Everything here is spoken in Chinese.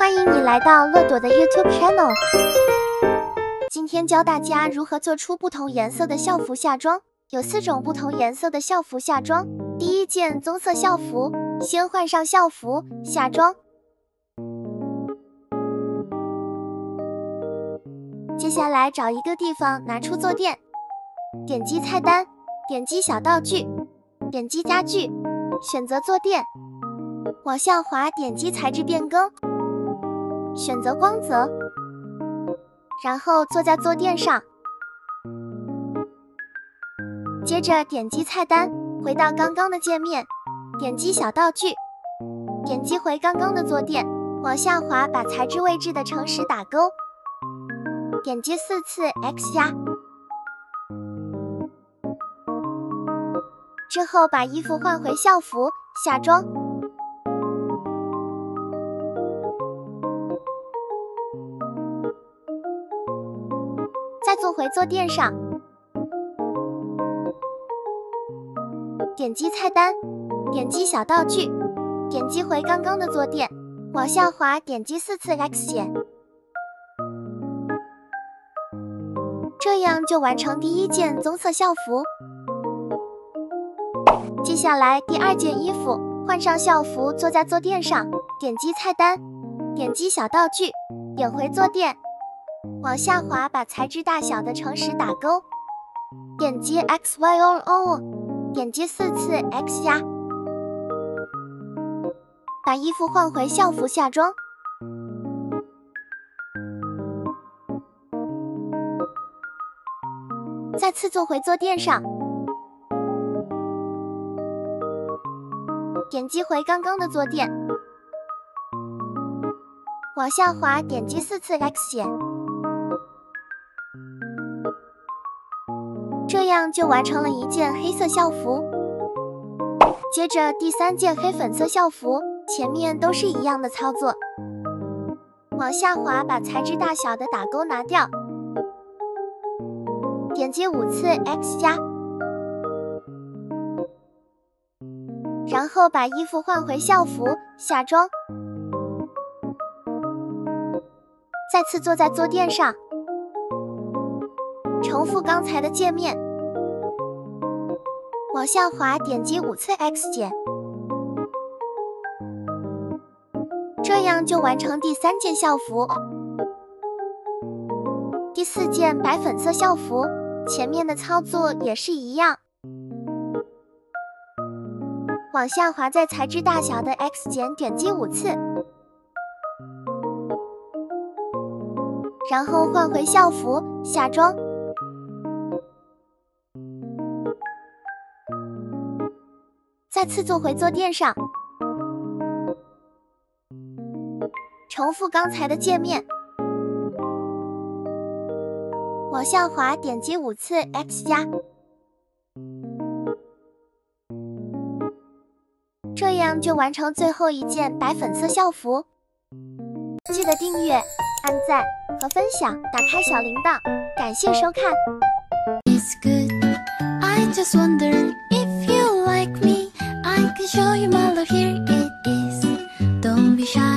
欢迎你来到乐朵的 YouTube channel。今天教大家如何做出不同颜色的校服下装。有4种不同颜色的校服下装。第一件棕色校服，先换上校服下装。接下来找一个地方拿出坐垫，点击菜单，点击小道具，点击家具，选择坐垫，往下滑点击材质变更，选择光泽，然后坐在坐垫上。接着点击菜单，回到刚刚的界面，点击小道具，点击回刚刚的坐垫，往下滑把材质位置的诚实打勾，点击4次 X 加，之后把衣服换回校服下装。再坐回坐垫上，点击菜单，点击小道具，点击回刚刚的坐垫，往下滑点击4次 X 键，这样就完成第一件棕色校服。接下来第2件衣服，换上校服坐在坐垫上，点击菜单，点击小道具，点回坐垫，往下滑把材质大小的诚实打勾，点击 XYOO， 点击4次 X 加，把衣服换回校服下装。再次坐回坐垫上，点击回刚刚的坐垫，往下滑点击4次 X 键，这样就完成了一件黑色校服。接着第3件黑粉色校服，前面都是一样的操作，往下滑把材质大小的打勾拿掉，点击5次 X 加，然后把衣服换回校服下装。再次坐在坐垫上，重复刚才的界面，往下滑点击5次 X 键，这样就完成第3件校服。第4件白粉色校服，前面的操作也是一样，往下滑在材质大小的 X 键点击5次，然后换回校服下装。再次坐回坐垫上，重复刚才的界面，往下滑点击5次 X 加，这样就完成最后一件白粉色校服。记得订阅、按赞和分享，打开小铃铛，感谢收看。 It's good. I just wonder if you like me. I can show you my love. Here it is. Don't be shy.